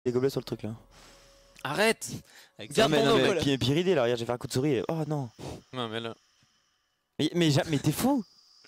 des gobelets sur le truc là. Arrête. Garde Non ton mais nom, puis ridé là, regarde, j'ai fait un coup de souris et... Oh non. Non mais là. Mais t'es fou.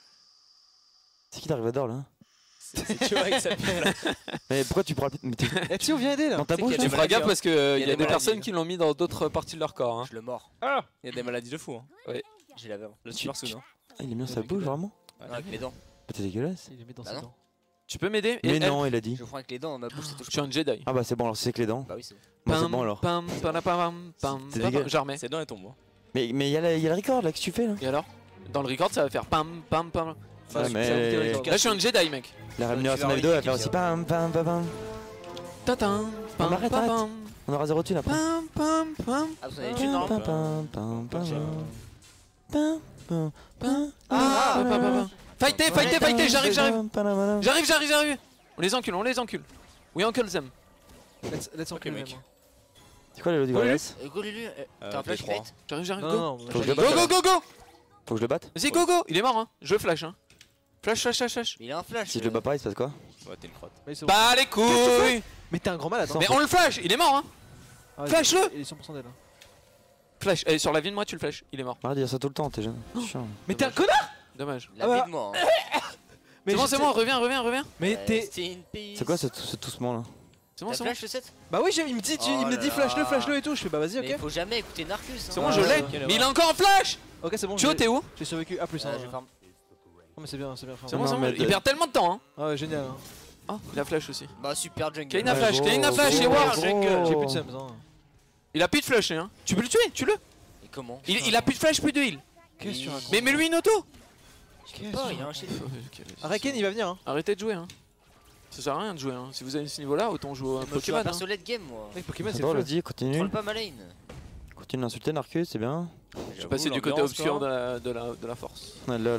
C'est qui Dark-Vador là? C'est tu vois avec sa pipe là. Mais pourquoi tu prends la... Mais t'es... Eh Tio, viens aider là. Dans ta bouche qu'il y a Tu des feras gaffe maladies, parce qu'il y a des des maladies, personnes là. qui l'ont mis dans d'autres parties de leur corps. Hein. Je le mords. Ah. Il y a des maladies de fou. Hein. Ouais. J'ai la verre. Là tu meurs sous, non? Ah, il est bien sa bouche vraiment? Non, avec les dents. T'es dégueulasse. Il les met dans Bah ses non. dents. Tu peux m'aider? Mais Et non, il a dit. Je prends avec les dents dans ma bouche, c'est tout. Je suis un Jedi. Ah bah c'est bon alors c'est que les dents. Bah oui, c'est bon. Bon c'est bon alors. Pam, pam, pam, pam, C'est pam, dégueu. je remets. Ces dents elles tombent. Mais il y a le record là que tu fais là. Et alors? Dans le record, ça va faire pam, pam, pam. Ouais, mais Là, je suis un Jedi, mec. la rémunération de la vidéo elle va faire aussi pam pam pam pam. Tatin, pam, arrête, pam, arrête. pam, On aura 0 thune après. pam, pam, pam. Ah, vous en avez une non? Pam pam pam pam pam pam pam. Ah, pam, pam, pam. Fightez, fightez, fightez, j'arrive. J'arrive. On les encule. We uncle them. Let's Ok, enculer mec. même. C'est quoi le Wallace? Go Lulu, t'as un flash P3. fight? J'arrive, Non, go. non, Faut que je le Go, batte. go, go, go. Faut que je le batte. Vas-y, go, go. Il est mort, hein. Je flash, hein. Flash. Mais il a un flash. Si je le bats pas il se passe quoi? Ouais, t'es une crotte. Mais c'est bon. Bah, les couilles. Mais t'es un grand malade. hein. Mais on le flash, il est mort, hein. Ah, flash-le. Il est 100% dead. hein. Flash. Eh, sur la vie de moi, tu le flash. Il est mort. Arrête de dire ça tout le temps, t'es jeune. Chiant. Mais t'es un connard. Dommage. La Ah bah. vie de moi. Hein. Mais C'est bon, reviens. Mais t'es. Rest in peace. C'est quoi ce toussement là? C'est bon, T'as c'est bon. flash le 7? Bah oui, il me dit, Oh il me là dit là. flash-le et tout. Je fais bah vas-y, Mais ok. faut jamais écouter Narcus. C'est bon, je Ouais, l'ai. ok, Mais il est encore en flash. Ok, c'est bon. Tio, t'es où? J'ai survécu. A plus. hein. Je farm. Non, mais c'est bien, frère. C'est Non, bon, mais il perd tellement de temps, hein. Ah ouais, génial. hein. Oh, il a flash aussi. Bah super jungle. Kane a flash, gros, Kane a flash, et gros, War. gros. J'ai plus de sems. hein. Il a plus de flash, hein. Tu peux le tuer, tue-le. Et comment? Il a plus de flash, plus de heal. Qu'est-ce que tu racontes? Mais mets-lui une auto. Je sais pas, il a un shit. Araken, il va venir. hein. Arrêtez de jouer, hein. Ça sert à rien de jouer, hein. Si vous avez ce niveau-là, autant jouer à Moi je suis Pokémon. un hein. perso late game moi. Mec, Pokémon, c'est Attends, le vas-y, continue. Troll pas ma lane. Continue d'insulter Narcus, c'est bien. Je suis passé du côté obscur de la force. Ah lol.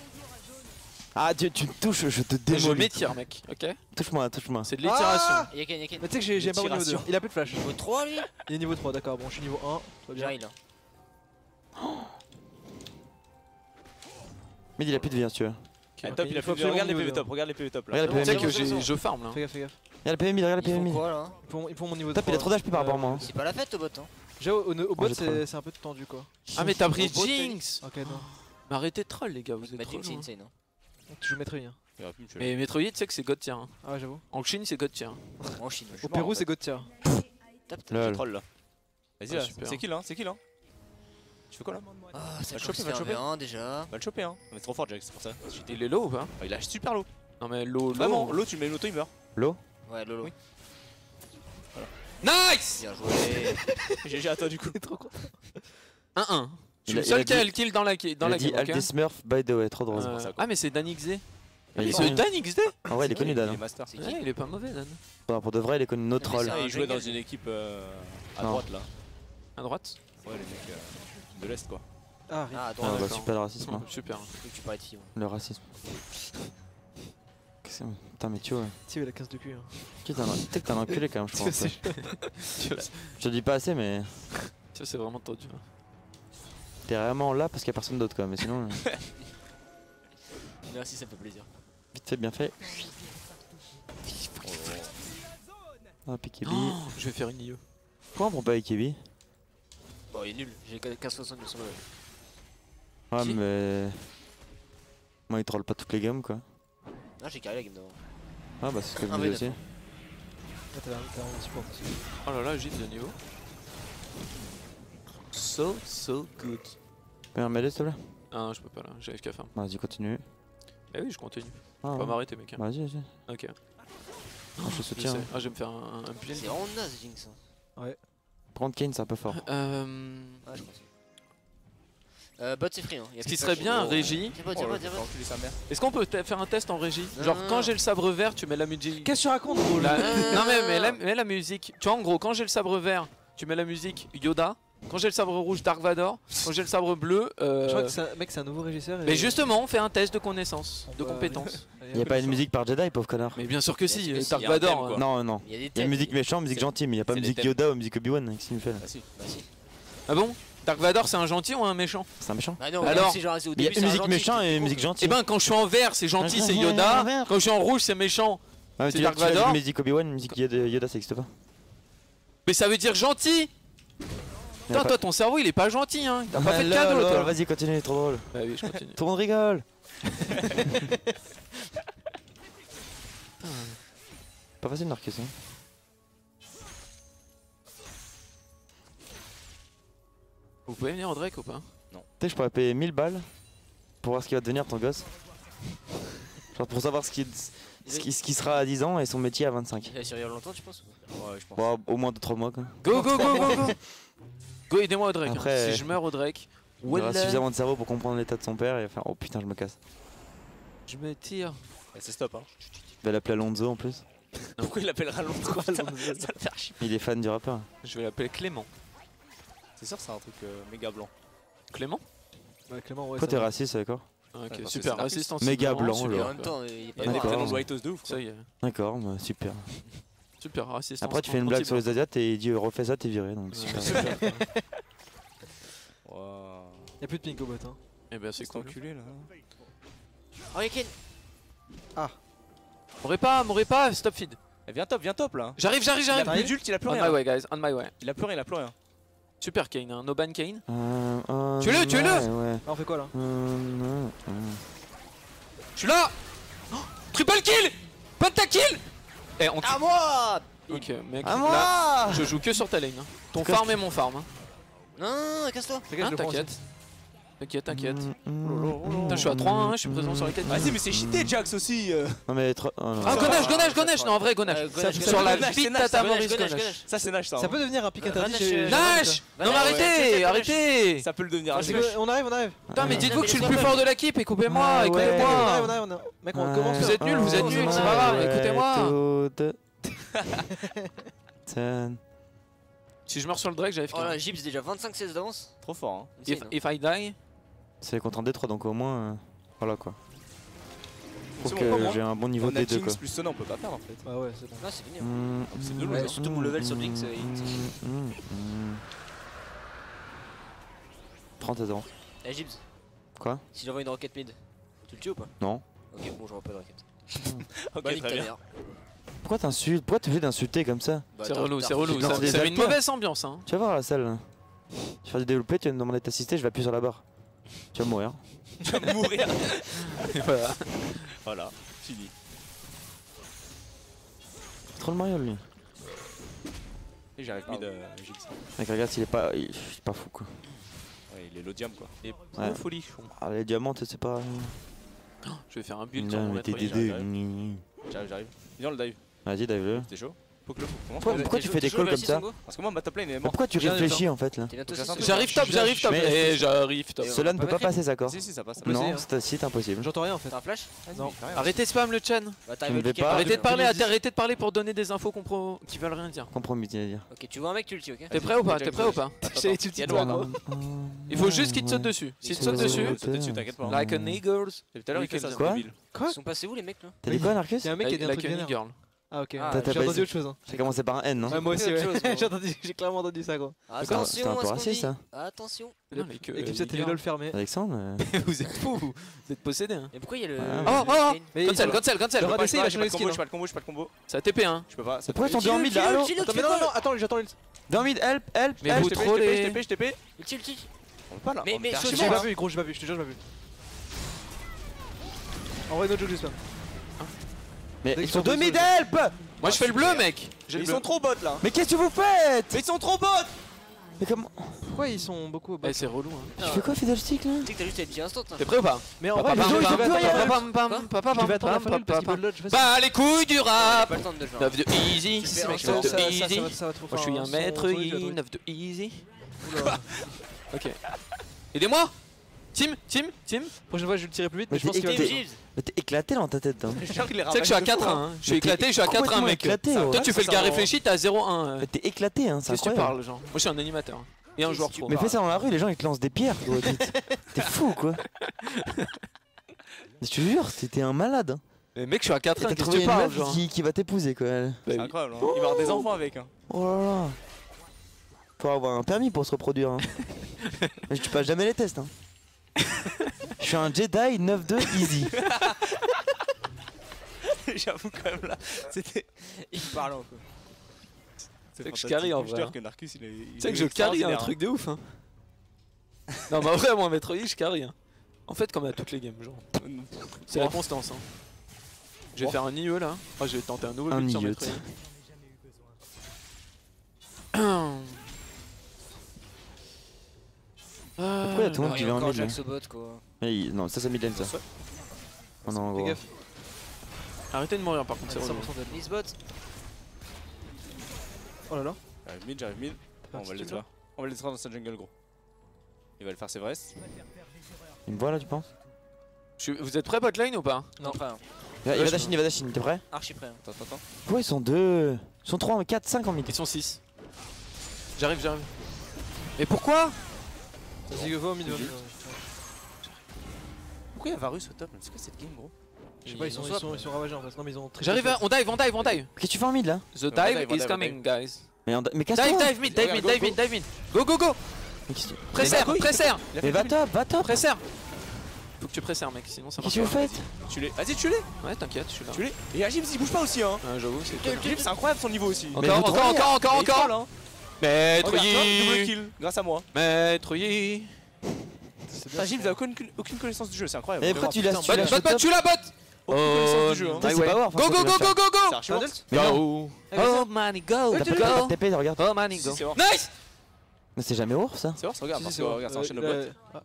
Ah tu me touches, je te Je démolis. m'étire, mec, ok. Touche-moi. C'est de l'étiration. Ah Y'a Kane, y'a Kane. Mais tu sais que j'ai pas au niveau 2. Tiration. Il a plus de flash. Niveau 3 lui? Il est niveau 3, d'accord. Bon, je suis niveau 1. Tout va bien. J'arrive là. Mais il a plus de vie hein, si tu veux. Ok. Top, il a faut fait regarde les absolument PV niveau top, regarde les PV top là. Regarde bon, le Tu sais PMI. que bon. je farm là. Fais gaffe, fais gaffe. Regarde le PMI, regarde le Ils font PMI. quoi là? Ils font mon niveau Top, 3. il a trop d'HP par rapport à moi. hein. C'est pas la fête au bot hein. Déjà, au bot, j'ai troll. c'est un peu tendu quoi. Ah, mais t'as pris Au bot, Jinx. Ok, non. Mais arrêtez de troll, les gars, vous êtes Matrix trop c'est loin. insane hein. Tu joues maître hein. Il aurait pu me tuer. Mais Metroid, tu sais que c'est God tier. hein. Ah ouais, j'avoue. En Chine, c'est God tier. En Chine. Au Pérou, c'est God tier. Tape. Je Lol. troll là. Vas-y Ah, là, super. c'est kill hein, c'est kill hein. Tu fais quoi là? Ah, ça Va le chope, choper, va le c'est choper. un déjà. Va le choper hein. On est trop fort Jack, c'est pour ça. Il est low ou pas? Ah, il a super low. Non, mais low. Vraiment, l'eau tu mets une auto il meurt. L'eau? Ouais, Lolo. Oui. Nice! Bien joué. GG à toi du coup. 1-1. Je suis Il le a seul dit- qui a le kill dans la Il a dit game. Alt ok des Smurf by the way, trop drôle. pour ça, quoi. Ah, mais c'est Dan XD. Il est C'est connu. Dan XD? En vrai il est connu Dan. Il est hein. master. C'est qui? Ouais, il est pas mauvais, Dan. Non, pour de vrai il est connu nos mais trolls. c'est Ah, un il jouait dans jungle. une équipe à Non. droite là. À droite? Ouais, les mecs de l'Est quoi. Ah, rip. Ah, Ah attends, bah d'accord. super le racisme. hein. Super. tu parlais de fille. Le racisme. Qu'est-ce que c'est? Putain mais tu vois. Tio, il a 15 de cul. hein. Tu sais que t'es un enculé quand même je Tio, pense. c'est- Je te dis pas assez mais Ça, c'est vraiment trop dur. t'es vraiment là parce qu'il y a personne d'autre quoi. Mais sinon Merci, ça me fait plaisir. vite fait bien fait. Ah Pikibi. Oh, je vais faire une IE. Pourquoi on prend pas Pikibi? Bon, il est nul. J'ai 15,60 de son level. Ouais Qui mais... Moi il troll pas toutes les gammes quoi. Non, j'ai carré la game d'avant. Ah bah c'est ce que je Un me disais V9. aussi. Ah, t'as un support aussi. Oh là là, j'ai de niveau. So good. Fais un mêlée s'il te plaît. Ah, je peux pas là, j'arrive qu'à farm. Vas-y continue. Eh oui, je continue. Ah, Faut pas ouais. m'arrêter, mec. hein. Vas-y vas-y. Ok. Ah, je Je soutiens. sais. Ah, je vais me faire un pile. C'est vraiment naze, Jinx. hein. Prendre Kane c'est un peu fort. Ouais, je pense. Bot, c'est free. Hein. Y a Ce plus qui de serait flash. bien, Oh. régie. Tiens, bot, tiens, bot, tiens, bot. enculer sa mère. Est-ce qu'on peut faire un test en régie? Non, Genre, non, quand non. j'ai le sabre vert, tu mets la musique. Qu'est-ce que tu racontes, gros La- là Non, mais la musique. Tu vois, en gros, quand j'ai le sabre vert, tu mets la musique Yoda. Quand j'ai le sabre rouge, Dark Vador. Quand j'ai le sabre bleu. Je crois que c'est un mec, c'est un nouveau régisseur. Mais justement, on fait un test de connaissance, de bah, compétence. Y'a pas une musique par Jedi pauvre connard. Mais bien sûr que si, Bien sûr que si, Dark y a un thème, Vador. quoi. Non non. Il y a des Y'a thèmes. musique méchant, musique C'est- gentille mais y'a pas c'est des musique thèmes. Yoda ou musique Obi-Wan. Qu'est-ce qu'il me fait là? Bah si. Bah si. Ah bon? Dark Vador, c'est un gentil ou un méchant? C'est un méchant. Bah non, Alors, c'est genre, c'est au Il y a début, c'est un musique gentil, méchant tu et te musique coupes. gentille. Eh ben, quand je suis en vert, c'est gentil, c'est Ouais, Yoda. vert. Quand je suis en rouge, c'est méchant. Ouais, mais c'est tu Dark tu fais Vador. musique Obi-Wan, musique Yoda ça existe pas. Mais ça veut dire gentil. Putain, toi ton cerveau il est pas gentil hein. T'as pas fait de cadeau toi. Vas-y, continue, trop drôle. Bah oui, je continue. Tout le monde rigole. Pas facile Narcus hein. Vous pouvez venir au Drake ou pas? Tu sais, je pourrais payer 1000 balles pour voir ce qu'il va devenir ton gosse. Genre pour savoir ce qui sera à 10 ans et son métier à 25. Il va survivre longtemps, tu penses? Ouais, je pense. Bon, au moins 2-3 mois quoi. Go go go go go. Go, aidez-moi au Drake. Après, Si je meurs au Drake, Il aura suffisamment de cerveau pour comprendre l'état de son père et il va faire oh putain je me casse. je me tire. C'est stop hein. Il va l'appeler Alonso en plus. Pourquoi il l'appellera Alonso? Ça va le faire chier. Il est fan du rappeur. Je vais l'appeler Clément. C'est sûr, c'est un truc méga blanc. Clément? Ouais, Clément, ouais. Pourquoi ça t'es va. raciste d'accord? Ok, parce que super c'est résistance. Méga blanc, super. Mais genre. en même temps, il est Il y pas a des D'accord. prénoms de Whitehouse de ouf. Ça y est, D'accord, bah, super. super résistance. Après tu fais une blague sur les Asiates et il dit refais ça t'es viré donc super. Waouh. Y'a plus de pink au bot. Hein. Et ben c'est C'est cool. enculé là. Oh, Yakin. M'aurait pas, stop feed. Eh, viens top là. J'arrive. Il a plus d'ult, il a plus On my rien. way guys, on my way. Il a plus rien, il a plus rien. Super Kane, hein. No ban Kane. Tuez-le, tuez-le. Ouais. Ah, on fait quoi là? Je suis là. Oh, triple kill. Pentakill. Eh on À moi. Ok mec, À là moi je joue que sur ta lane. Hein. Ton Qu'est-ce farm et mon farm. Hein. Non, casse-toi. T'inquiète, Hein, je le prends aussi. T'inquiète. Putain, je suis à 3 hein, je suis présent sur la quête. Vas-y, mais c'est cheaté Jax aussi. Non mais trop. Oh, non. Ah Gonnage. Non en vrai Gonnage. Sur la Gonnage, bite c'est Nash, Tata Gonnage, Maurice Gonnage. Ça, c'est Nash ça. Ça hein. peut devenir un pic interdit Nash, chez. Nash. Non mais Ouais, arrêtez. Ça peut le devenir. Parce que on arrive. Putain mais Ouais. dites-vous que je suis le Mais plus laisse-moi fort de l'équipe, écoutez-moi, Ah, ouais. écoutez-moi. Mec, on commence. Vous êtes nuls, c'est pas grave, écoutez-moi. Si je meurs sur le Drake, j'avais Oh là, fini. Gibbs déjà 25-16 d'avance. Trop fort. Hein. Insane, hein. If I die, C'est contre un D3 donc au moins. Voilà quoi. Faut C'est que bon, comment j'ai un bon niveau On a D2 quoi. Jinx plus Sona, on peut pas faire en fait. Ah ouais, c'est bon. Non, c'est fini. C'est de Ouais, lourd. surtout mon level sur Jinx, Prends tes ans. Eh, Gibbs, Quoi? si j'envoie une roquette mid, tu le tues ou pas? Non. Ok, bon, j'envoie pas de roquette. Ok, Bah, nique très ta bien. mère. Pourquoi t'insultes? Pourquoi tu fais d'insulter comme ça? Bah, c'est t'as- relou, t'as c'est relou. refusé. Non, Ça c'est des avait une acteurs. mauvaise ambiance. Hein. Tu vas voir la salle là. Tu vas faire du développé, tu vas me demander d'assister, je vais appuyer sur la barre. Tu vas mourir. Tu vas mourir. Voilà. Voilà, fini. C'est trop le Mario lui. Et j'arrive mid Jinx. Mec regarde il est pas fou quoi. Ouais, il est l'odium quoi. Et Ouais. folichon. Ah les diamants c'est pas. Je vais faire un build Non, sur mon mais maître. t'es j'arrive, dédé. J'arrive. Viens le dive. Vas-y dive-le. T'es chaud? Poke le. Comment Pourquoi tu fais des calls comme ça? Parce que moi ma top lane est Mais morte. pourquoi tu Viens, réfléchis en fait là? T'es bientôt J'attends. 6. J'arrive top. Mais- Eh, j'arrive top. Et Cela on ne peut peut pas pas passer ça quoi? Si, ça passe. Non, Vas-y, c'est impossible. J'entends rien en fait. T'as un flash? Non. Arrêtez spam le chan. Bah, Je ne vais pas. Arrêtez de parler, Vas-y. arrêtez de parler pour donner des infos qui veulent rien dire. Compromis, tu vas dire. Ok, tu vois un mec, tu le tues, ok? T'es prêt ou pas? T'es prêt ou pas? J'ai tu Il y a toi, Noah, gros. Il faut juste qu'il te saute dessus. S'il te saute dessus, Saute dessus, t'inquiète pas. like a niggers. Depuis tout à l'heure il fait ça, c'est Quoi débile. Ils sont passés où les mecs là? T'as dit quoi Narcus? Il y a un mec qui a dit un Like truc a vénère. nigger. Ah ok. T'as J'ai pas entendu essayé. autre chose. Hein. J'ai commencé par un N, non? Ouais, moi aussi, Autre ouais. chose, gros. J'ai clairement entendu ça, gros. C'était un Attention peu à ce qu'on raciste, dit. ça. Attention. Non, mais que. Équipe 7 et les nigger. LOL fermés. Alexandre Vous êtes fous, vous êtes possédés. Hein. Et pourquoi il y a le. Oh, oh, oh. Mais Cancel, il- cancel, cancel. Le rat d'essai, il a J'ai changé pas de de combo, skin. j'ai pas de combo, j'ai pas de combo. Ça a TP hein. Je peux pas. ça Pourquoi ils peut- sont deux en mid là? Allô? Attends, mais non, attends, j'attends le. Deux en mid, help, help, Mais help. vous Je trollez. TP. Il tue, il tue. On peut pas là. Mais- On mais peut je- faire J'ai chier, pas là. vu, gros, j'ai pas vu, je te jure, j'ai pas vu. En vrai, notre jeu, j'espère. Mais Dès ils qu'ils sont sont deux tous mid, seuls. help. Moi je fais le bleu, mec. J'ai le Ils bleu. sont trop bots là. Mais qu'est-ce que vous faites? Mais ils sont trop bots. Mais comment? Pourquoi ils sont beaucoup au bas? Eh, c'est relou. Hein. Tu fais quoi Fiddlestick là? Tu sais que t'as juste été instant. Hein. T'es prêt ou pas? Mais en Papa, vrai, papa, les gens, ils papa, sont plus papa, rien. papa, Je vais attendre la fin parce qu'ils veulent l'autre, je sais pas. Bah les couilles du J'ai rap. pas le temps de le faire. 9 de easy. Tu fais Mec, un 9 de ça, easy. Ça va trop Moi je suis un maître, 9 de easy. Ok. Aidez-moi. Team. Prochaine fois, je vais le tirer plus vite, Mais mais je pense t'es qu'il va. éclaté. Gibbs. Mais t'es éclaté dans ta tête, hein. Tu sais que je suis à 4-1. Hein. Je suis Mais t'es éclaté, je suis à 4-1 complètement mec. éclaté, Toi ouais. tu fais le gars réfléchi, t'es à 0-1. Mais t'es éclaté, hein, c'est Qu'est-ce que tu incroyable. parles genre? Moi je suis un animateur. Et un joueur pro. Mais fais ça dans la rue, les gens ils te lancent des pierres, gros. T'es fou quoi. Je te jure, t'es un malade. Hein. Mais mec, je suis à 4-1, T'as qu'est-ce que trouvé tu une parles meuf genre? qui va t'épouser quoi. C'est incroyable. hein. Il va avoir des enfants avec. Hein. Oh là là. Faut avoir un permis pour se reproduire. Hein. Mais tu passes jamais les tests. Hein. Je suis un Jedi 9-2 easy. J'avoue quand même là. C'était. Il parle encore. C'est que je carry en Je vrai. te que Narcus il est. Tu sais que je carry un truc de ouf. Hein. Non, mais vrai, moi, Metroid, je carry. Hein. En fait, comme à toutes les games, genre. C'est la constance. Hein. Je vais faire un IE là. Oh, je vais tenter un nouveau but sur IE. Metroid. Pourquoi y'a tout le monde qui vient en encore mid là? Jax au bot quoi. Non, ça c'est mid lane ça. Oh non, Fais gros. gaffe. Arrêtez de mourir par contre, c'est 100% relou. dead. Miss bot. Oh là là. J'arrive mid. On va le détruire. On va le détruire dans sa jungle gros. Il va le faire c'est vrai. Il me voit là, tu penses? Vous êtes prêts botlane ou pas? Non, prêt. Hein. Il va dashin, il va dashin, t'es prêt? Archi prêt. Hein. Attends. Pourquoi ils sont 2? Ils sont 3, 4, 5 en mid. Ils sont 6. J'arrive. Mais pourquoi? Vas-y, go au mid. Pourquoi il y a Varus au top? C'est quoi cette game gros? Je sais pas, ils sont ravagés en face. Non, mais ils ont très. J'arrive, on dive. Qu'est-ce que tu fais en mid là? The On dive va is dive, coming, guys. Mais casse-toi! Dive mid. Go. Mais qu'est-ce que Presserre. Mais va top! Presserre. Faut que tu presserres, mec, sinon ça marche Qu'est-ce que vous pas. faites? Tu l'es. Vas-y, tu l'es. Ouais, t'inquiète, je suis là. Tu l'es. Et Agib il bouge pas aussi hein. Ouais, j'avoue, c'est cool. Agib c'est incroyable son niveau aussi. Mais vous trollez, Il troll, Encore. hein. Maître Maître double Yi. kill grâce à moi. Maître Yi. Agib il a aucune connaissance du jeu, c'est incroyble. Mais pourquoi tu l'as Bot, top? tu la bot. Aucune connaissance du jeu. hein. Putain, c'est pas voir, Go. C'est archi mort. Mais non. Oh, money, go. T'as pas de TP, regarde. Oh, money, go. Si, c'est Wars. Nice. Mais c'est jamais ours ça. C'est Wars, regarde, Si, parce si, que c'est regarde, ça enchaîne le bot.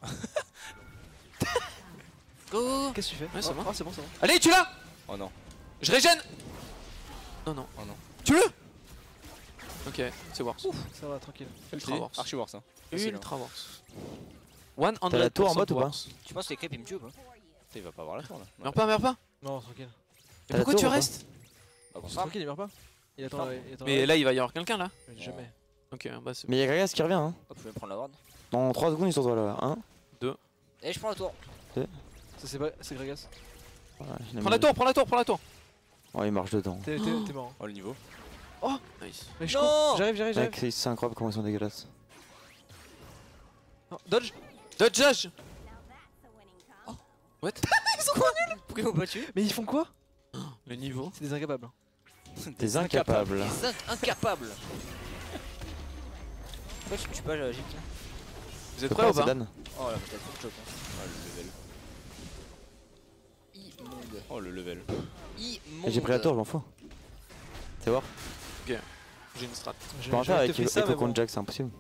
Go. Qu'est-ce que tu fais? Ouais, c'est bon. Ah, c'est bon. Allez, tu l'as. Oh non. Je régène. Non. Oh non. Tu le. Ok, c'est Wars. Ça va, tranquille. Ultra Wars. Archi Wars hein. Facile, hein. Ultra Wars. 100% T'as la tour en mode ou pas? Wars. Tu penses que les crêpes ils me tuent ou pas? Il va pas avoir la tour là. Meurs pas. Non, tranquille. Mais T'as la pourquoi tour tu ou pas? restes? Bah, bon, ça. Tranquille, il meurt pas. Il attend. Mais là, il va y avoir quelqu'un là. Jamais. Ok, bah c'est Mais y'a Gragas qui revient hein. Oh, tu peux me prendre la ward. Dans 3 secondes ils sont là. 1. Et je prends la tour. Ça, c'est Gragas. Prends la tour. Oh, il marche dedans. T'es mort. Oh le niveau. Nice. Mais je Non. cours. J'arrive. Mec, c'est incroyable comment ils sont dégueulasses. Non, Dodge. Dodge. What? Pourquoi ils m'ont pas tué? Mais ils font quoi? Le niveau. C'est des incapables. T'es incapable. Les incapables. Pourquoi tu me tues pas, Agib? Vous êtes prêts ou pas? Dan. Oh là, peut-être trop de choc. Oh le level. Immonde. Oh le level. Immonde. J'ai pris la tour, je m'en fous. C'est voir. J'ai une strat. Je peux en faire avec Echo contre Jack, c'est impossible.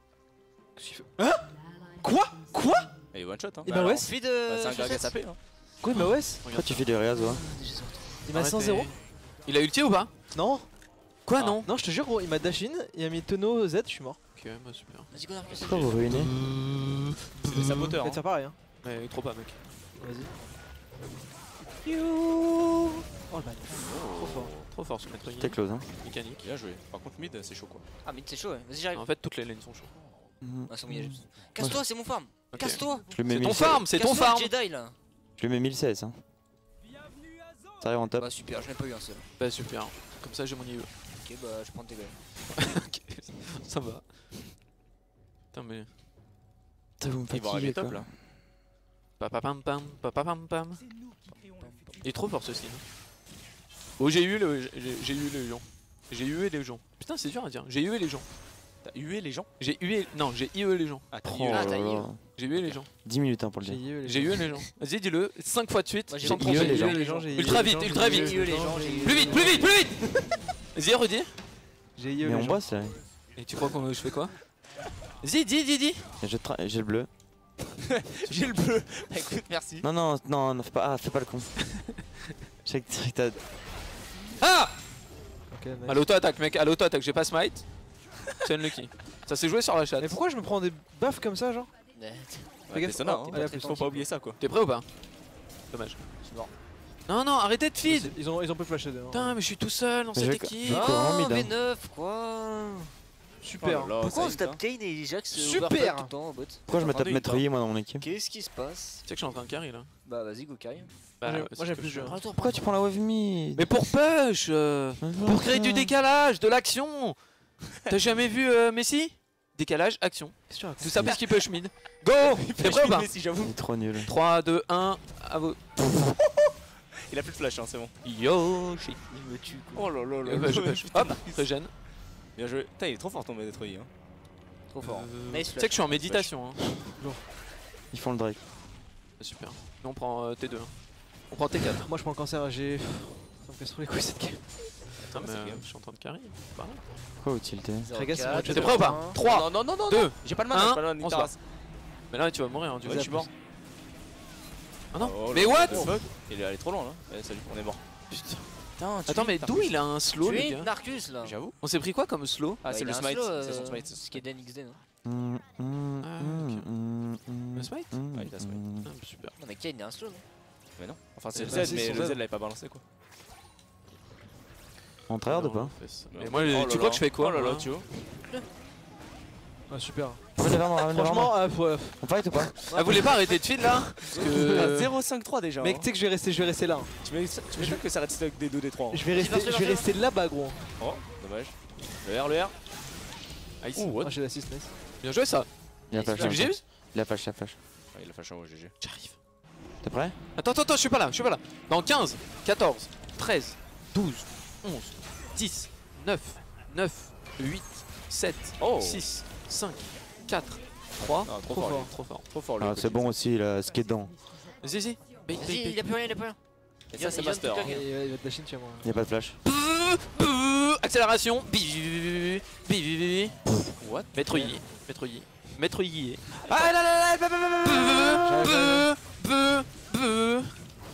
Quoi? Et il one shot hein. Il m'a OS? Speed C'est un Gragas AP hein. Quoi, il m'a OS? Pourquoi tu fais des réas, toi? Il m'a 100-0. Il a ulti ou pas? Non. Quoi, Ah. non? Non, je te jure, gros, il m'a dash in, il a mis tonneau Z, je suis mort. Ok, bah super. Vas-y, go, Narcus. Pourquoi vous ruinez? C'est des saboteurs Je vais hein. te faire pareil, hein. Mais trop pas, mec. Vas-y. Oh le bâtard. Trop fort. Trop fort ce Metroid. T'es close, hein. Mécanique. Bien joué. Par contre mid c'est chaud quoi. Ah, mais c'est chaud, ouais. Vas-y, j'arrive. En fait, toutes les lanes sont chaudes. Ah, c'est mouillé. Casse-toi, c'est mon farm. Ok. Casse-toi. Je le mets C'est ton 1016. farm, c'est ton Casse-toi, farm. Jedi là. Je le mets 1016, hein. Ça arrive en top. Bah, super, je n'ai pas eu un seul. Bah super. Comme ça, j'ai mon IE. Ok, bah, je prends tes gars. Ok, ça va. Putain, mais. Putain, vous me Il va fatiguez, arriver top quoi. là. Pam. Il est trop fort ceci. Oh, j'ai eu les gens. J'ai eu les gens. Putain, c'est dur à dire. J'ai eu les gens. T'as hué les gens? J'ai eu. Non, j'ai eu les gens. Ah t'as Oh hué. là t'as là. eu. J'ai eu les gens. 10 minutes hein, pour le J'ai dire. eu J'ai eu les gens. Vas-y, dis-le 5 fois de suite. Moi, j'ai sans eu te tromper. les gens. Ultra vite, ultra vite. J'ai eu les gens, j'ai eu. Plus vite. Vas-y, redis. J'ai eu Mais on les gens. bosse là. Et tu crois que je fais quoi? Vas-y, dis. Et j'ai le bleu. J'ai le bleu. Écoute merci. Non, fais pas le con. Je sais que t'as. Ah! Ok, nice. À l'auto-attaque, mec, à l'auto-attaque, j'ai pas smite. C'est unlucky. Ça s'est joué sur la chatte. Mais pourquoi je me prends des baffes comme ça, genre? Ouais, gaffe. t'es sonore, Oh, hein. allez, à plus. Faut pas oublier ça quoi. T'es prêt ou pas? Dommage. C'est mort. Non, arrêtez de feed! Ils ont peu flashé dehors. Putain, mais je suis tout seul dans Mais cette je- équipe. je- courant, Oh, mid, hein. V9, quoi. Super. Oh là là, Pourquoi ça on se hit, hein. tape Kane et Jax Super. overpower tout le temps en bot? Pourquoi je me tape Entendu, Metroid moi dans mon équipe? Qu'est-ce qui se passe? Tu sais que je suis en train de carry là. Bah, vas-y, go carry. Bah, Moi, ouais, j'ai c'est ce plus que de je jeu. fais. Prends la tour, Pourquoi tu prends la wave mid? Mais pour push pour créer du décalage, de l'action. T'as jamais vu Messi? Décalage, action. Qu'est-ce que tu racontes? Vous savez ce qu'il push mid. Go! T'es prêt ou pas? Si j'avoue. Il est trop nul. 3, 2, 1, à vous. Il a plus de flash hein, c'est bon. Yoshi. Il me tue. Oh là là là. Je push. Hop, régène. Bien joué. Putain, il est trop fort ton Metroid. Hein. Trop fort. Tu Nice sais flash. que je suis en méditation. Hein. Ils font le Drake. Super. Nous on prend T2. On prend T4. Moi je prends le cancer, j'ai. Ça me casse trop les couilles cette game. Attends, mais c'est bien. je suis en train de carry. C'est pas grave. Quoi utilité? Regarde, c'est 0-4, moi, T'es prêt ou pas 3, Non, non, non, 2, j'ai pas de mana, j'ai pas de mana, on se Nitaras. Mais là tu vas mourir, hein, du Ouais, coup. je suis mort. Ah non, Oh, mais là, what? the fuck. Il est allé trop loin là. Allez, salut, on est mort. Putain. Putain, Attends, mais d'où il a un slow, Tu les es gars? Narcus là. J'avoue. On s'est pris quoi comme slow? Ah, c'est il le a un smite. slow, C'est son smite. Ce qui est d'NXD, non? Le smite? Ouais, il a smite. Ah, super. Non, mais Kane, il a un slow, non? Mais non. Enfin, c'est le Bah, Z, si, mais son le Z. Z l'avait pas balancé quoi. On tryhard ou pas? Mais moi, Oh là tu là. crois que je fais quoi? Oh là là, moi tu vois. Ah super. Ramène vraiment, ramène vraiment. Franchement, ouais. On fight ou pas? Ah, vous voulez pas arrêter de feed là? Parce que. 0-5-3 déjà. Mec, hein. tu sais que je vais rester là. Tu m'étonnes que ça reste avec des 2, des 3. Je vais rester là-bas, gros. Oh, dommage. Le R. Ice. Ouh, what? Ah, j'ai l'assist, nice. Bien joué ça. Il a flash. Tu le GG? Il a flash, il a flash. Ah, il a flash en haut, GG. J'arrive. T'es prêt? Attends, je suis pas là, Dans 15, 14, 13, 12, 11, 10, 9, 8, 7, Oh. 6, 5, 4, 3. Ah, trop Trop fort. fort. lui. Trop fort. Trop fort. lui, Ah, le c'est coach. bon aussi, il a ce qui est dedans. Vas-y. Bait, Vas-y, il a plus rien, il a plus rien. Et ça, c'est master. hein. Il va te lâcher une tiens, moi. Il a pas de flash. Accélération. What? Maître Yi. Ah là là là.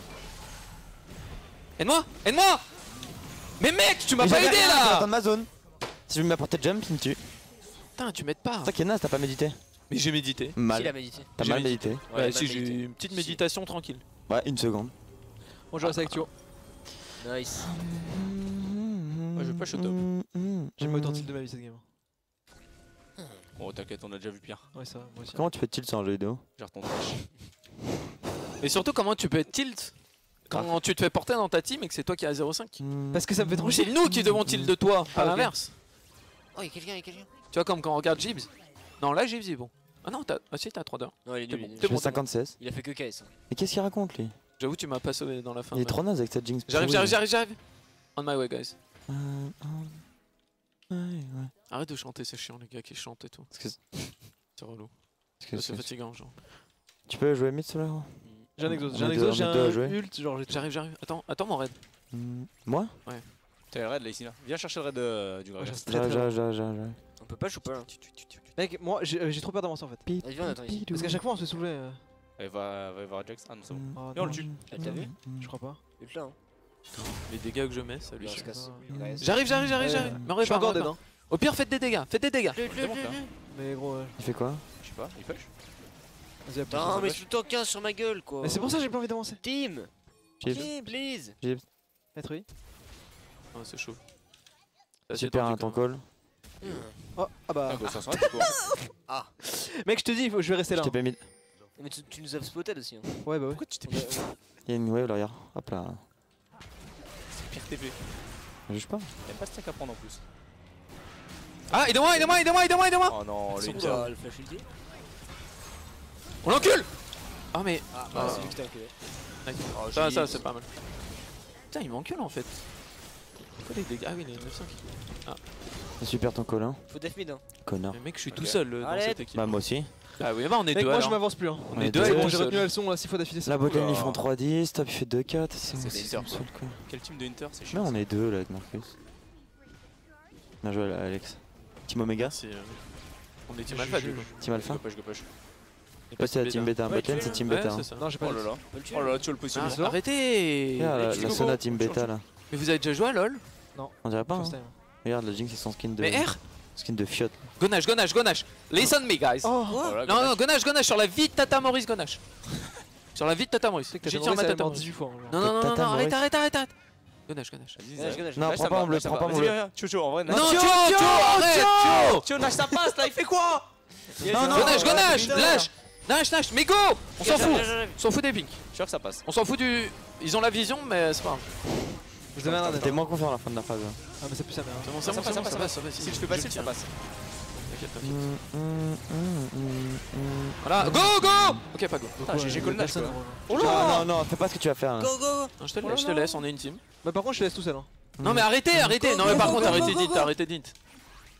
Aide-moi. Mais mec, tu m'as pas aidé Attends là. ma zone. Si je me mets à portée de jump, il me tue. Putain, tu m'aides pas. C'est ça qui est naze, t'as pas médité. Mais j'ai médité. S'il a Mal. médité. T'as j'ai mal médité. Ouais, mal si j'ai médité. une petite méditation tranquille. Ouais, une seconde. On joue avec Tio. Nice. Moi, je vais pas shut up. J'ai pas eu autant de tilt de ma vie cette game. Oh, t'inquiète, on a déjà vu pire. Ouais, ça va, moi aussi. Comment tu fais tilt sur un jeu vidéo? Gère ton trash. Et surtout, comment tu peux être tilt quand tu te fais porter dans ta team et que c'est toi qui as 0,5? Parce que ça me fait trop C'est chier. nous qui devons tilt de toi, pas Ah, ok. l'inverse. Oh, il y a quelqu'un. Tu vois, comme quand on regarde Gibbs. Non, là, Gibbs est bon. Ah non, si, t'as 3 d'heures. Non, il est T'es nul. bon. il est Je nul. fais bon, 50-16. Il a fait que KS. Mais qu'est-ce qu'il raconte lui? J'avoue, tu m'as pas sauvé dans la fin. Il est trop naze avec cette jinx. J'arrive. pourrie. On my way, guys. Ouais. Arrête de chanter, c'est chiant, les gars qui chantent et tout. Excuse- C'est relou. excuse- C'est fatigant, genre. Tu peux jouer mid là? J'ai un exos, On j'ai un est exos, deux- j'ai on est deux à un jouer. ult, genre j'ai J'arrive. Attends mon raid. Moi? T'as le raid là ici là. Viens chercher le raid du Ouais, Gragas. je reste très, très loin. J'arrive. On peut pas choper là. Mec, moi j'ai trop peur d'avancer en fait. Vas-y, viens, on attend ici. Parce qu'à chaque fois on se fait soulever. Allez, va voir Jax. Ah non, c'est bon. Ah, Et on le non, tue. Ah, t'as vu? Je crois pas. Ult là, hein. Les dégâts que je mets, salut. On se casse. Ouais. J'arrive. Ouais. Me Je suis encore répare. dead, hein. Au pire, faites des dégâts. C'est bon, ça. Mais gros, Il fait quoi? Je sais pas, il push. vas-y, appuie. Non, mais je suis tout le temps 15 sur ma gueule quoi. Mais c'est pour ça que j'ai pas envie d'avancer. Team! Gibbs. Team, please! Maître oui. Ah, c'est chaud. Super un ton call. Oh, ah bah. Ah, go, ça sera du coup. Mec, je te dis, je vais rester là. Je t'ai pas mid. Mais tu nous as spotted aussi. Hein. Ouais, bah ouais. Pourquoi tu t'es On mis a- Il y a une wave là, regarde. Hop là. pire TP? Je juge pas. Y'a pas de stack à prendre en plus. Ah, aidez-moi. Oh non, Ils lui sont quoi, le flash ulti? On l'encule. Ah, mais. Ah, Ah. c'est lui qui t'a enculé. Oh, Ça, j'ai- c'est pas mal. Putain, il m'encule en fait. Pourquoi les dégâts? Ah oui, les 9-5. C'est super ton call, hein. Faut def mid. Hein. Connard. Mais mec, je suis tout Ok. seul dans Allez. cette équipe. Bah, moi aussi. Ah oui, bah on est Mec, deux moi je alors. m'avance plus. Hein. On est est deux deux. avec C'est bon, mon j'ai seul. retenu la leçon là 6 fois d'affilée. La botlane Oula. ils font 3-10, top il fait 2-4. C'est C'est des Hunter, seul quoi. Quel team de Hunter? C'est Mais chiant. on est deux là avec Marcus. Bien joué là, Alex. Team Omega, Merci. On est team alpha du coup. Team Alpha. Go push. Et Ouais, c'est la team bêta. Ouais, Botlane tu c'est team Ouais, bêta. c'est hein. ça. Non, j'ai pas Oh de là là. On peut le tuer. Oh là là, tu veux le positionner. Ah, arrêtez. Regarde la go, Sona go. team bêta là. Mais vous avez déjà joué à LoL? On dirait pas. First Hein. time. Regarde la Jinx c'est son skin de. Mais R? Skin de fiotte. Gonache. Listen me guys. Oh, Oh là, Non, Gonache, sur la vie de Tata Maurice, Gonache. Sur la vie de Tata Maurice. c'est que J'ai t'as sur ma ça Tata mort Maurice. 18 fois. Non, non, non, Tata non, Maurice. arrête. Gonache. Ganache. Non, prends pas mon bleu, prends pas mon bleu. Tio, en vrai, Non, Nash. Tio, arrête, Tio. Nash, ça passe là, il fait quoi? Non, non, Gonache, lâche. Nash, mais go. On s'en fout. J'arrive. On s'en fout des pinks. Je suis sûr que ça passe. On s'en fout du. Ils ont la vision, mais c'est pas grave. Vous avez un T'es d'être. moins confiant à la fin de la phase. Ah, mais ça pue sa mère. C'est bon, Ça passe. ça passe. Si je fais passer, ça passe. T'inquiète. Voilà, go. Ok, pas go. Putain, j'ai call Nash quoi. Oh là non, fais pas ce que tu vas faire là. Go, go, go! Non, je te laisse, on est une team. Bah, par contre, je te laisse tout seul. Hein. Non, mais arrêtez. Non, mais par contre, arrêtez d'int.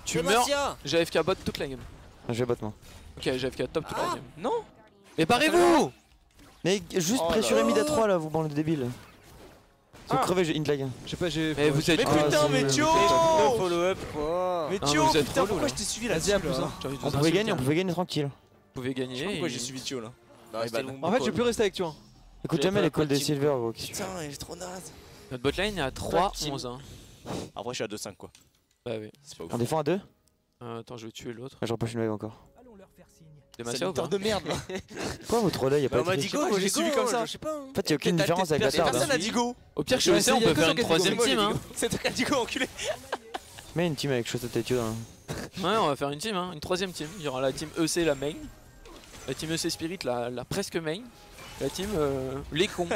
Tu meurs, j'ai AFK bot toute la game. Je vais bot moi. Ok, j'ai AFK top toute la game. Non. Mais barrez-vous! Mais juste Oh pressurez là mid là. à 3 là, vous bandez de débiles. Si vous crevez, je hit lag. Je sais pas, j'ai. Mais vous êtes. Mais Ah, putain, c'est mais le- Thio. No follow-up quoi. Mais Ah, Thio, vous êtes putain, relou, pourquoi là. je t'ai suivi là? Vas-y, à plus, hein. J'ai envie de On vous pouvait insulter, gagner, on hein. pouvait gagner tranquille. Vous pouvez Je sais gagner. pas pourquoi et- j'ai suivi Thio là. Bah, c'était ban. long. En fait, je vais plus rester avec toi. Écoute J'ai jamais pas l'école de des team. Silver gros. qu'est-ce que tu fais? Putain, il est trop naze. Notre botlane est à 3-11. Hein. Après, je suis à 2-5 quoi. Bah oui. C'est pas ouf. On défend à 2? Attends, je vais tuer l'autre. Je repasse une wave encore. Des C'est Macia ou une pas? de merde là. Pourquoi vous trollez? Y'a Bah, pas on m'a de dit triche. Je sais pas, go, je l'ai j'ai suivi go, comme ça. je sais pas. En fait, y'a aucune différence avec la Personne tarte. n'a dit go. Au pire, je Ouais, le sais, on y a peut que faire ça une qui a dit troisième go. team. Hein. C'est toi qui as dit go, enculé. Mais une team avec Chaussette et Thio. Ouais, on va faire une team, hein. Une troisième team. Il y aura la team EC, la main. La team EC Spirit, la presque main. La team les cons.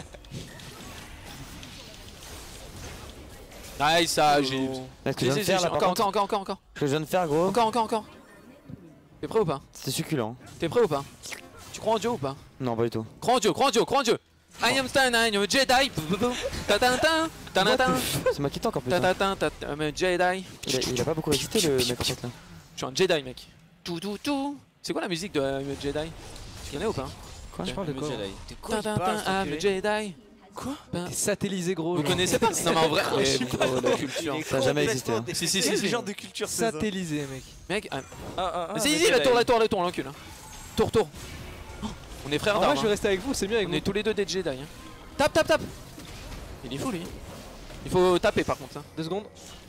Nice, ça, j'ai. Est-ce que je viens de faire là par Encore, contre? encore. Ce que je viens de faire gros, Encore. T'es prêt ou pas? c'était succulent. T'es prêt ou pas? Tu crois en Dieu ou pas? Non, pas du tout. Crois en Dieu. I am Stan, I am a Jedi. Ta-ta-ta, ta-ta-ta, C'est moi qui tank en plus. hein. ta-ta-ta, I'm a Jedi. Il a pas beaucoup résisté le mec en fait là. Je suis un Jedi, mec. Tout. C'est quoi la musique de I'm a Jedi? Tu connais ou pas? Quoi? Je parle de quoi? T'es quoi qui Ta-ta-ta, parle, I'm a enculé? Jedi. Quoi? T'es satellisé, gros. Vous genre. connaissez pas? Non mais en vrai, la culture. Ça a jamais existé. Hein. Si, C'est le genre de culture c'est ça. Satellisé, mec. Mec, Ah, vas-y, la tour, l'encul. Hein. Tour. Oh, on est frères En vrai, d'armes. je vais rester avec vous, c'est mieux avec On vous. est tous les deux des Jedi. Hein. Tape. Il est fou lui. Il faut taper par contre. Hein. 2 secondes.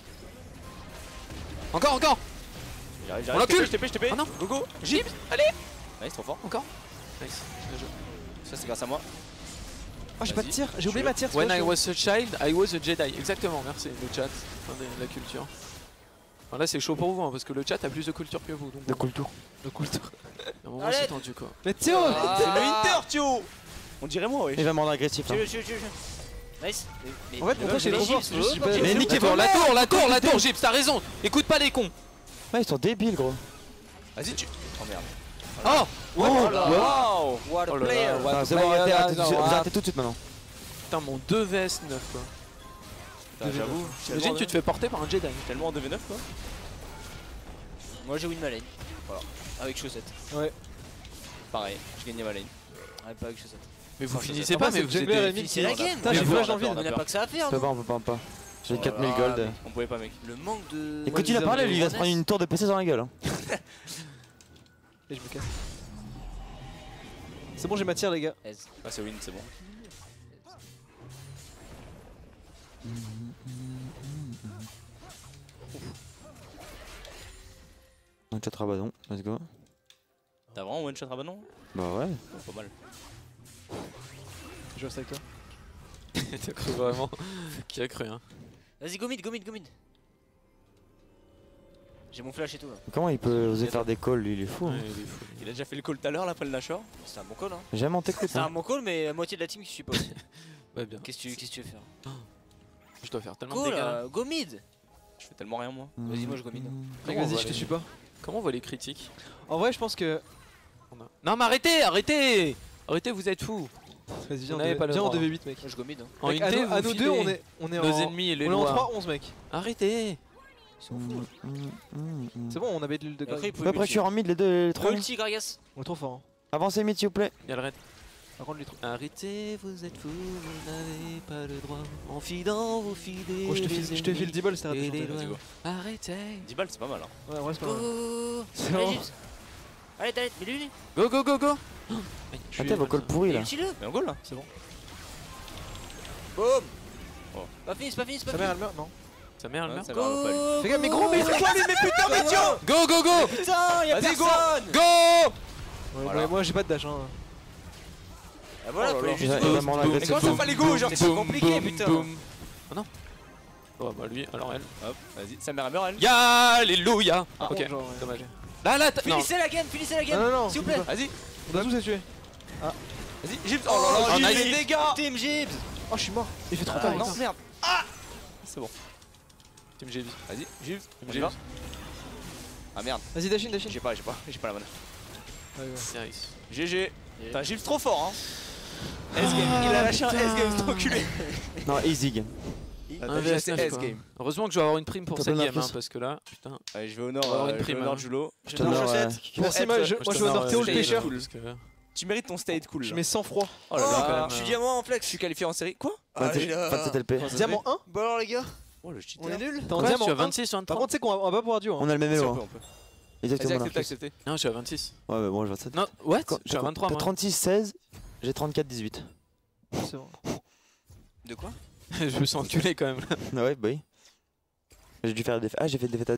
Encore. J'arrive, On l'encule. je TP. Oh non. Go go. Jeep, allez. Nice, trop fort. Encore. Nice. Bien joué. Ça c'est grâce à moi. Oh, j'ai pas de tir, j'ai oublié ma tir. c'est When pas I chaud. was a child, I was a Jedi. Exactement, merci le chat. Fin de la culture. Alors là c'est chaud pour vous hein, parce que le chat a plus de culture que vous. Donc De cool tour. Le cool tour. à un moment Allez. c'est tendu quoi. Mais Théo C'est le Inter, Thio. On dirait moi, oui. Il va me rendre agressif. Hein. Tue. Nice. En fait, pour toi, j'ai trop fort. c'est juste, j'ai pas- Mais niquez La tour, Gibbs, t'as raison. Écoute pas les cons. Ouais, ils sont débiles gros. Vas-y, tu. Oh merde. Oh. Oh là Wow. What a Oh là là, player. what Ah, a c'est bon, player, arrêtez, non, vous what- arrêtez tout de suite maintenant. Putain mon 2 vs 9 quoi. Putain, j'avoue. T'imagines tu te fais porter par un Jedi. Tellement en 2v9 quoi. Moi j'ai win ma lane. Voilà. Avec chaussette. Pareil, je gagnais ma lane. Ouais, pas avec chaussette. Mais vous Enfin, finissez En pas vrai, mais c'est vous Jungler êtes et mid C'est la qui- game. Putain, j'ai Mais flash bon, dans le On vide. n'a pas que ça à faire. On peut nous. pas, on peut pas. J'ai Oh 4000 là gold. là, On pouvait pas, mec. Le manque de. Et continue à parler, lui il va se prendre une tour de PC dans la gueule. Hein. Et je me casse. C'est bon, j'ai ma tire, les gars. Aise. Ah, c'est win, c'est bon. Un chat rabadon, let's go. T'as vraiment one shot Rabanon? Bah ouais. Pas mal. Je reste avec toi. T'as cru vraiment. Qui a cru hein. Vas-y, go mid. J'ai mon flash et tout là. Comment il peut oser faire des calls lui, il est fou. Ouais, Hein. il est fou. Il a déjà fait le call tout à l'heure là après le Nashor. C'est un bon call hein. Jamais on t'écoute. C'est un Hein. bon call, mais la moitié de la team qui suit pas. Ouais bien. Qu'est-ce que tu veux faire? Je dois faire tellement de Go dégâts. là, go mid. Je fais tellement rien moi. Vas-y, moi je go mid. Comment Mec, on vas-y, voit je te les- suis pas. Comment on voit les critiques? En vrai, je pense que. Non mais arrêtez, vous êtes fous. Vas-y, viens, On avait pas le viens en droit. 2v8, mec. Moi je go mid. Hein. En Mec, à unité, nous- à vous nous deux, filez on est nos en. ennemis et les On est en lois. 3-11, mec. Arrêtez. Ils sont fous. C'est bon, on avait de Et après, ils grave. pouvaient Après, je suis en mid les deux, les trois. Ulti, Gragas. On est trop fort. Hein. Avancez mid s'il vous plaît. Il y a le raid. Par contre, lui, trop. Arrêtez, vous êtes fous, vous n'avez pas le droit. En fidant, vous filez. Gros, je te les file 10 balles, c'est et raté. les Vas-y, lois. go. Arrêtez. 10 balles, c'est pas mal hein. Ouais, en vrai, c'est pas Go. mal. C'est Allez, bon. Gibbs. Allez, mais lui. Go. Attends, vos calls pourris là. Ulti-le. Mais en goal là, c'est bon. Boum. Oh. Pas fini, c'est pas fini. Sa mère, elle meurt, non? Sa mère, elle Ouais, meurt. ça va, on va pas lui. Fais gaffe, mais gros, mais mais putain, mais Thio. Go. Putain, y'a Vas-y, go. personne. Go. Ouais, Voilà. ouais, moi, j'ai pas de dash. Hein. Ah voilà, Oh là fallait là. juste Il va go. m'en boum, Mais agresser. comment ça pas les go, genre c'est compliqué putain. Oh non. Oh bah lui, alors elle. Hop, vas-y, sa mère elle meurt elle. Ya, alléluia. Par Ok, contre, genre, ouais. dommage. Là, non. Finissez la game, Non, non, s'il vous plaît. Vas-y, On a tous les tuer. vas-y, Gibbs. Oh là là, Gibbs, Gibbs. les gars. Team Gibbs. Oh, je suis mort. Il fait trop Ah, tard. non, putain. merde. C'est bon. Team Gibbs. Vas-y, Gibbs. Team On y Gibbs. va. Ah merde, Vas-y, Dashin. j'ai pas la mana. Ouais, ouais. Nice. GG. Putain, Gibbs trop fort hein. S-game, il a lâché un S-game, c'est enculé. Non, easy game. T'as déjà vs9 S quoi. game. Heureusement que je vais avoir une prime pour Top cette game Marcus. hein, parce que là, putain. Allez, je vais au On nord, va avoir une je vais prime, au nord hein. Julo. Je te meurs. Merci, moi je vais au Nord Théo le pêcheur. Parce que... Tu mérites ton state cool. Je là. mets sans froid. Oh là quand là, même, Je suis diamant en je flex. suis qualifié en série. Quoi? Allez là. 27 LP. Diamant 1. Bon alors les gars, Oh le on est cheater. nuls. T'es en Ouais, je diamant suis à 1. 26 sur Par 23. contre, tu sais qu'on va pas pouvoir duo. On a le même Si, elo. on peut, hein. on peut. Exactement. Vas-y, on a accepte, plus. accepte. Non, je suis à 26. Ouais, mais bon, je 27. Non, what? Quand- Je suis à 23 T'as moi. 36, 16, j'ai 34, 18. C'est vrai. De quoi? Je me sens enculé quand même. Ah ouais, bah oui. J'ai dû faire le défaite. Ah, j'ai fait le défaite à